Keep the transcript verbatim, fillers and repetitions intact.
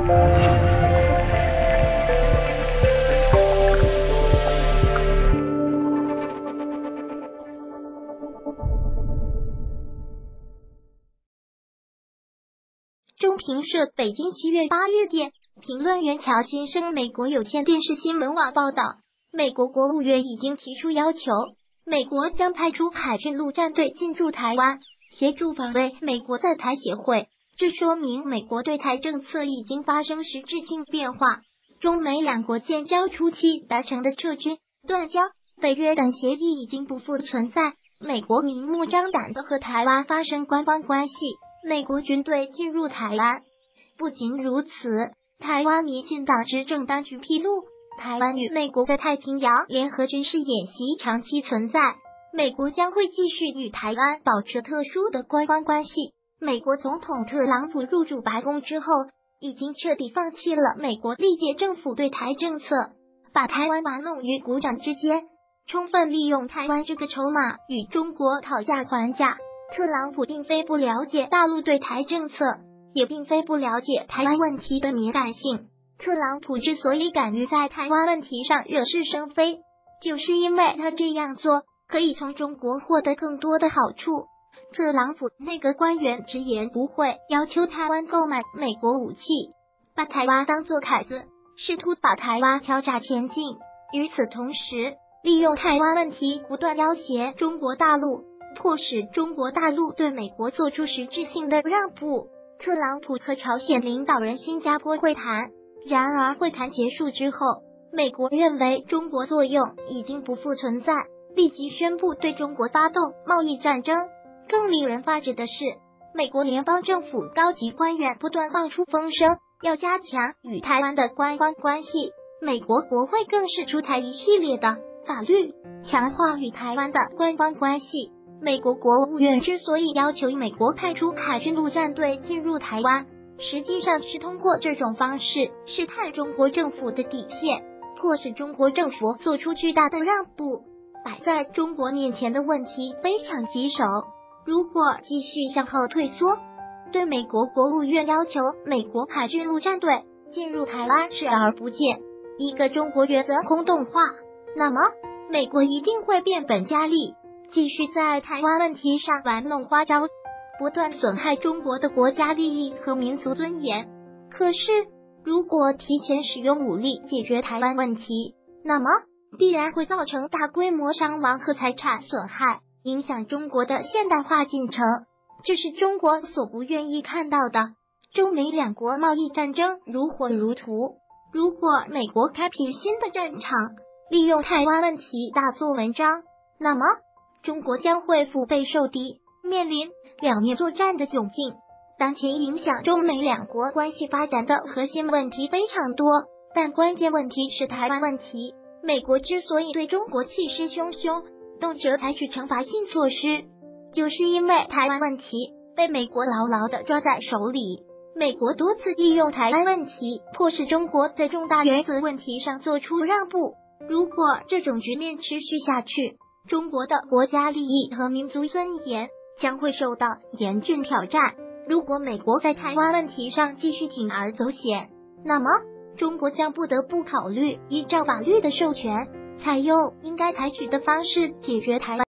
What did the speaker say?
中评社北京七月八日电，评论员乔先生美国有线电视新闻网报道，美国国务院已经提出要求，美国将派出海军陆战队进驻台湾，协助防卫美国在台协会。这说明美国对台政策已经发生实质性变化。中美两国建交初期达成的撤军、断交、北约等协议已经不复存在，美国明目张胆的和台湾发生官方关系。美国军队进入台湾。不仅如此，台湾民进党执政当局披露，台湾与美国在太平洋联合军事演习长期存在，美国将会继续与台湾保持特殊的官方关系。美国总统特朗普入主白宫之后，已经彻底放弃了美国历届政府对台政策，把台湾玩弄于股掌之间，充分利用台湾这个筹码与中国讨价还价。特朗普并非不了解大陆对台政策，也并非不了解台湾问题的敏感性。特朗普之所以敢于在台湾问题上惹是生非，就是因为他这样做可以从中国获得更多的好处。特朗普内阁官员直言不讳要求台湾购买美国武器，把台湾当作凯子，试图把台湾敲诈前进。与此同时，利用台湾问题不断要挟中国大陆，迫使中国大陆对美国做出实质性的让步。特朗普和朝鲜领导人新加坡会谈，然而会谈结束之后，美国认为中国作用已经不复存在，立即宣布对中国发动贸易战争。更令人发指的是，美国联邦政府高级官员不断放出风声，要加强与台湾的官方关系。美国国会更是出台一系列的法律，强化与台湾的官方关系。美国国务院之所以要求美国派出海军陆战队进入台湾，实际上是通过这种方式试探中国政府的底线，迫使中国政府做出巨大的让步。摆在中国面前的问题非常棘手，如果继续向后退缩，对美国国务院要求美国海军陆战队进入台湾视而不见，一个中国原则空洞化，那么美国一定会变本加厉，继续在台湾问题上玩弄花招，不断损害中国的国家利益和民族尊严。可是，如果提前使用武力解决台湾问题，那么必然会造成大规模伤亡和财产损害，影响中国的现代化进程。这是中国所不愿意看到的。中美两国贸易战争如火如荼，如果美国开辟新的战场，利用台湾问题大做文章，那么中国将会腹背受敌，面临两面作战的窘境。当前影响中美两国关系发展的核心问题非常多，但关键问题是台湾问题。美国之所以对中国气势汹汹，动辄采取惩罚性措施，就是因为台湾问题被美国牢牢地抓在手里。美国多次利用台湾问题迫使中国在重大原则问题上做出让步。如果这种局面持续下去，中国的国家利益和民族尊严将会受到严峻挑战。如果美国在台湾问题上继续铤而走险，那么中国将不得不考虑依照法律的授权，采用应该采取的方式解决台湾